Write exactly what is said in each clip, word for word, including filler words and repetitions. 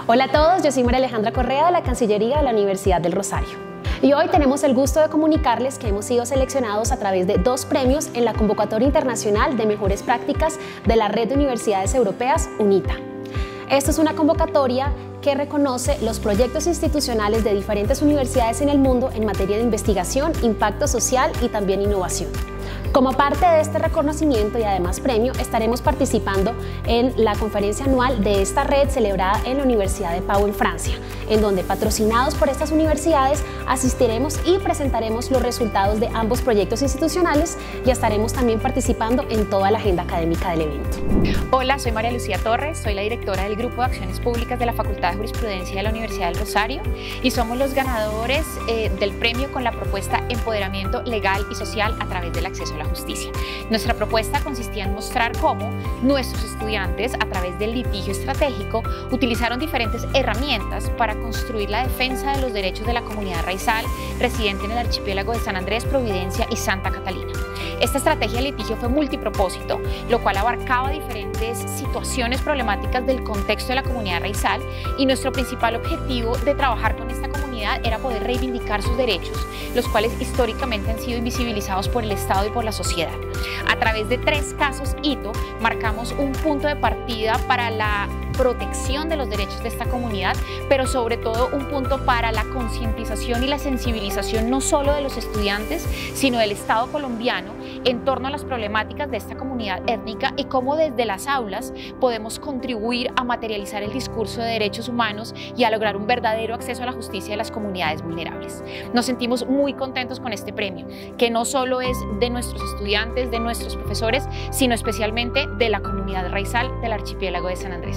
Hola a todos, yo soy María Alejandra Correa de la Cancillería de la Universidad del Rosario. Y hoy tenemos el gusto de comunicarles que hemos sido seleccionados a través de dos premios en la Convocatoria Internacional de Mejores Prácticas de la Red de Universidades Europeas, UNITA. Esta es una convocatoria que reconoce los proyectos institucionales de diferentes universidades en el mundo en materia de investigación, impacto social y también innovación. Como parte de este reconocimiento y además premio, estaremos participando en la conferencia anual de esta red celebrada en la Universidad de Pau en Francia, en donde, patrocinados por estas universidades, asistiremos y presentaremos los resultados de ambos proyectos institucionales y estaremos también participando en toda la agenda académica del evento. Hola, soy María Lucía Torres, soy la directora del Grupo de Acciones Públicas de la Facultad de Jurisprudencia de la Universidad del Rosario y somos los ganadores eh, del premio con la propuesta Empoderamiento Legal y Social a través del acceso a la justicia. Nuestra propuesta consistía en mostrar cómo nuestros estudiantes, a través del litigio estratégico, utilizaron diferentes herramientas para construir la defensa de los derechos de la comunidad raizal residente en el archipiélago de San Andrés, Providencia y Santa Catalina. Esta estrategia de litigio fue multipropósito, lo cual abarcaba diferentes situaciones problemáticas del contexto de la comunidad raizal, y nuestro principal objetivo de trabajar con esta comunidad era poder reivindicar sus derechos, los cuales históricamente han sido invisibilizados por el Estado y por la sociedad. A través de tres casos hito marcamos un punto de partida para la protección de los derechos de esta comunidad, pero sobre todo un punto para la concientización y la sensibilización no solo de los estudiantes, sino del Estado colombiano en torno a las problemáticas de esta comunidad étnica y cómo desde las aulas podemos contribuir a materializar el discurso de derechos humanos y a lograr un verdadero acceso a la justicia de las comunidades vulnerables. Nos sentimos muy contentos con este premio, que no solo es de nuestros estudiantes, de nuestros profesores, sino especialmente de la comunidad raizal del archipiélago de San Andrés.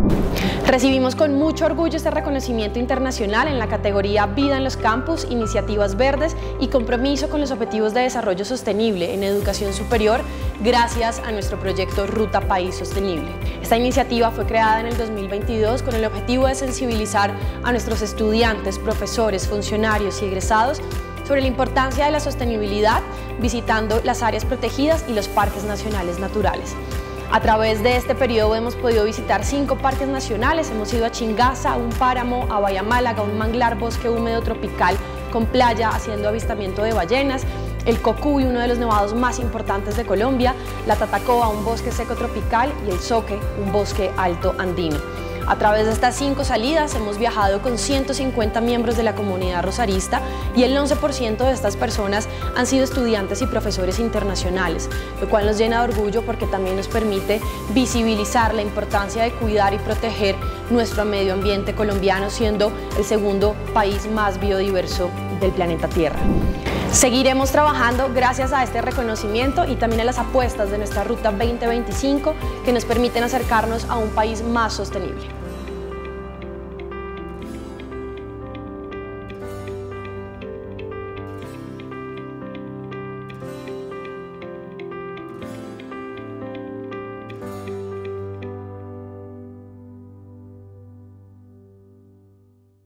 Recibimos con mucho orgullo este reconocimiento internacional en la categoría Vida en los Campus, Iniciativas Verdes y Compromiso con los Objetivos de Desarrollo Sostenible en Educación Superior, gracias a nuestro proyecto Ruta País Sostenible. Esta iniciativa fue creada en el dos mil veintidós con el objetivo de sensibilizar a nuestros estudiantes, profesores, funcionarios y egresados sobre la importancia de la sostenibilidad, visitando las áreas protegidas y los parques nacionales naturales. A través de este periodo hemos podido visitar cinco parques nacionales, hemos ido a Chingaza, a un páramo, a Bahía Málaga, un manglar, bosque húmedo tropical con playa, haciendo avistamiento de ballenas, el Cocuy, uno de los nevados más importantes de Colombia, la Tatacoa, un bosque seco tropical, y el Zoque, un bosque alto andino. A través de estas cinco salidas hemos viajado con ciento cincuenta miembros de la comunidad rosarista y el once por ciento de estas personas han sido estudiantes y profesores internacionales, lo cual nos llena de orgullo porque también nos permite visibilizar la importancia de cuidar y proteger nuestro medio ambiente colombiano, siendo el segundo país más biodiverso del planeta Tierra. Seguiremos trabajando gracias a este reconocimiento y también a las apuestas de nuestra Ruta veinte veinticinco que nos permiten acercarnos a un país más sostenible.